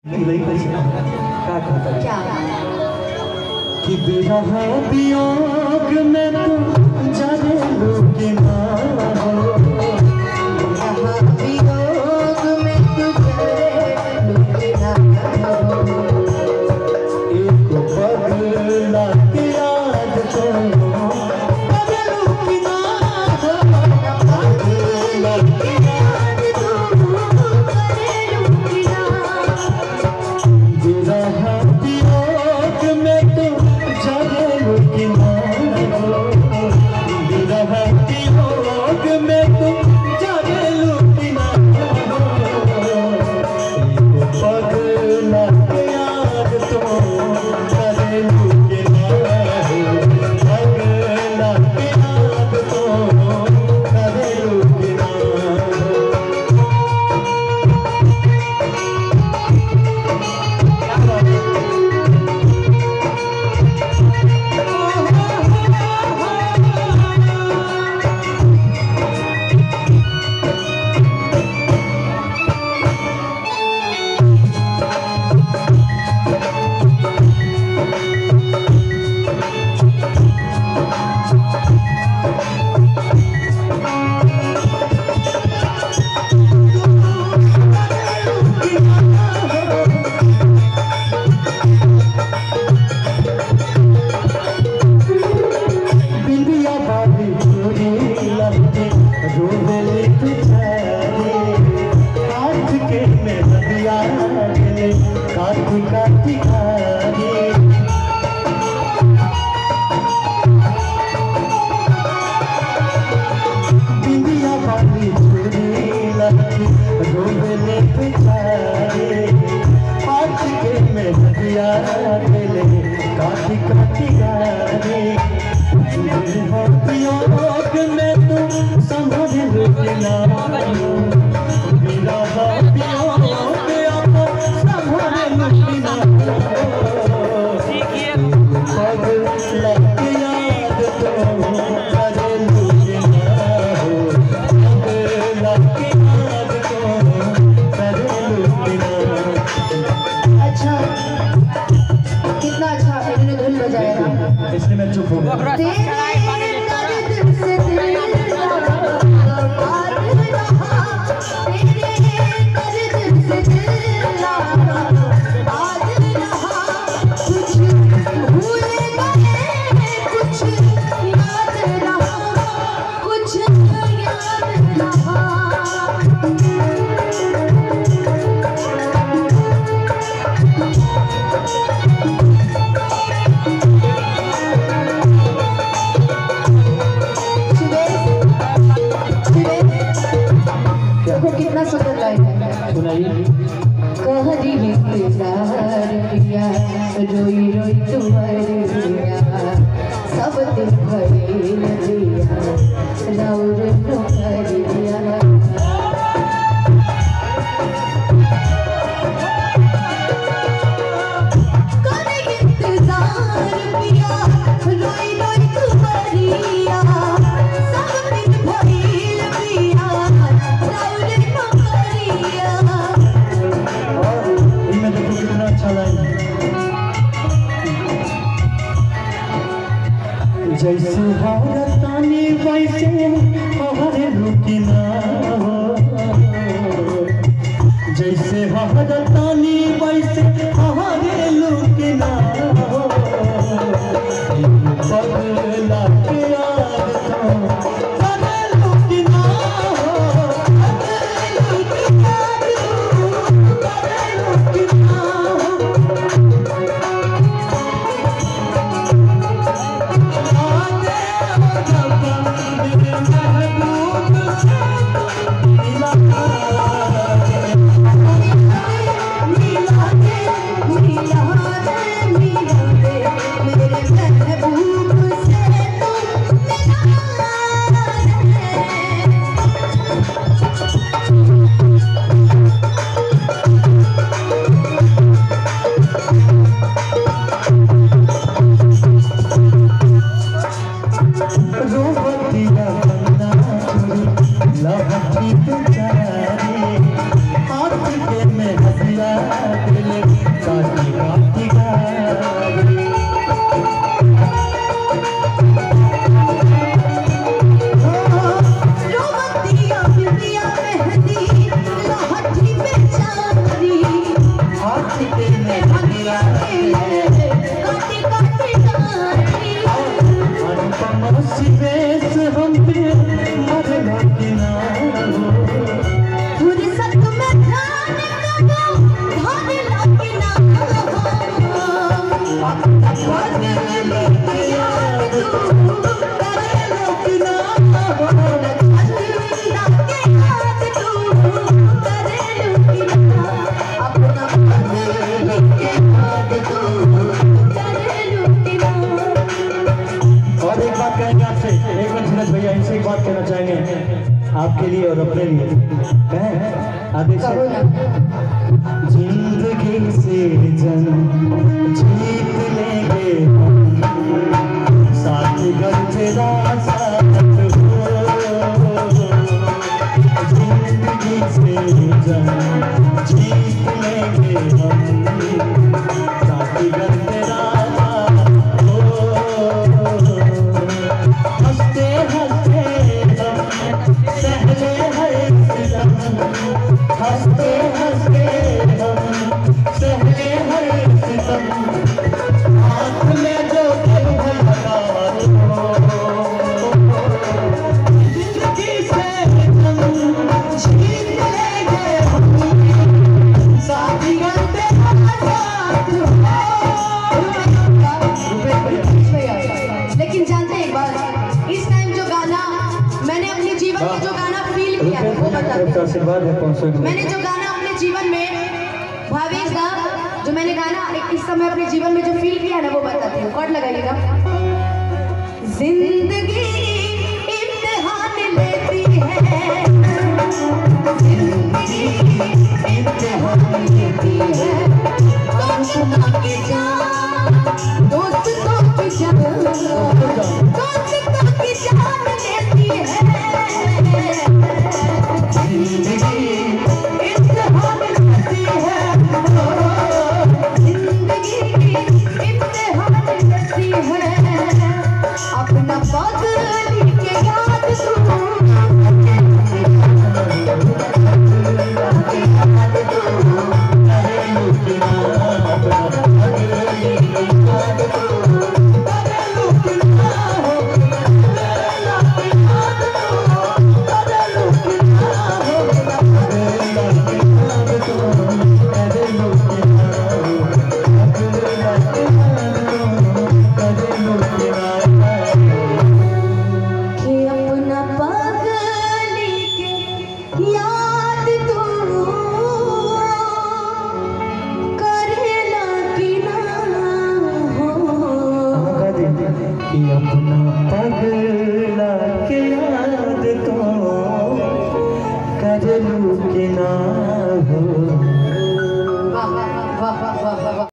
क्या कि विरह वियोग में तुम जाने लोगे ना हो, वियोग में तुझे लोगे ना हो, एक पगला की याद तो बदलूंगी ना हो, पगला की याद तो बदलूंगी ना। विरह वियोग में तुम जाने लोगे ना हो, विरह वियोग में तुम जाने लोगे ना हो, एक पगला की याद तो बदलूंगी ना हो, पगला की याद तो बदलूंगी ना हो। इसलिए मैं चुप हो गया। कितना सुंदर लाइन है, सुनाइए। कह दी इंतजार किया, रोई रोई तुम्हारिया, सब दिन भइल दिया, राउर तुम्हारिया। कह दी इंतजार किया, रोई रोई तुम्हारिया, सब दिन भइल दिया, राउर तुम्हारिया। इनमें देखो कितना अच्छा लाइन है। जैसे हारतानी वैसे हमारे रुकी ना हो, जैसे हारतानी वैसे हमारे रुकी ना हो, पगला के याद तो बदलूंगी ना हो, पगला के याद तो बदलूंगी ना हो। हाथ के में हथियार आदेश जिंदगी से जंग जीत लेंगे हम, साथ घर तेरा साथ हो। जिंदगी से जंग जीत लेंगे हम, साथ घर तेरा साथ हो। हंसते हंसते हम सहले हर सितम, हंसते हंसते हम सहले हर सितम, हाथ में जो पल भला हो। जिंदगी से हम जीत लेंगे हम, साथी करते साथ हो। लेकिन जानते हैं एक बात, इस टाइम जो गाना मैंने अपने जीवन में जो गाना फील किया है वो बताती हूँ। मैंने जो गाना अपने जीवन में भावेश दा, जो मैंने गाना इस समय अपने जीवन में जो फील किया ना वो बताती हूँ। कॉर्ड लगाइएगा। जिंदगी इम्तिहान लेती है